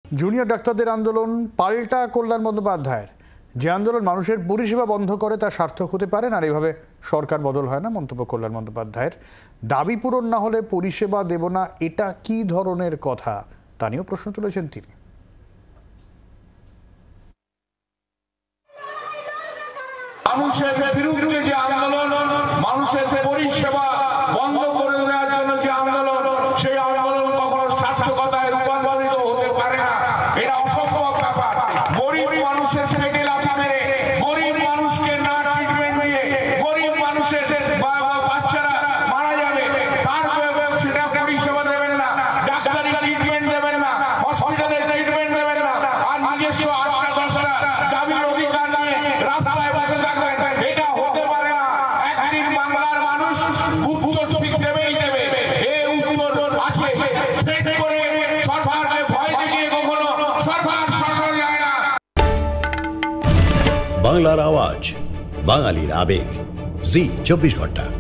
Junior ডাক্তারদের আন্দোলন পাল্টা কল্যাণ বন্দ্যোপাধ্যায়ের। যে আন্দোলন মানুষের পরিষেবা বন্ধ করে তা সার্থক হতে পারে না, আর এইভাবে সরকার বদল হয় না। মন্তব্য কল্যাণ বন্দ্যোপাধ্যায়ের। দাবি পূরণ না হলে পরিষেবা দেব না, এটা কি ধরনের কথা, তা নিয়েও প্রশ্ন তুলেছেন তিনি। মানুষের বিরুদ্ধে যে আন্দোলন, মানুষের পরিষেবা বন্ধ করে দেওয়ার জন্য যে আন্দোলন, সেই আন্দোলন কখনো সার্থকতায় রূপান্তরিত হতে পারে না। এটা অসম্ভব ব্যাপার। গরিব মানুষের পেটে লাথি মেরে, গরিব মানুষকে না ট্রিটমেন্ট দিয়ে, গরিব মানুষের বাচ্চারা মারা যাবে, তারপরে সেটা পরিষেবা দেবেন না, ডাক্তারি ট্রিটমেন্ট দেবেন না, হসপিটালে ট্রিটমেন্ট দেবেন না, আর নিজস্ব 8টা-10টা দাবির অধিকার নিয়ে রাস্তায় বসে থাকবেন। এটা হতে পারে না। একদিন বাংলার মানুষ উত্তর ঠিক দেবেই দেবে। এই উত্তর আছে। পেট করে সরকারকে ভয় দেখিয়ে কখনো সরকার সরকার যায় না। বাংলার আওয়াজ, বাঙালির আবেগ, জি 24 ঘন্টা।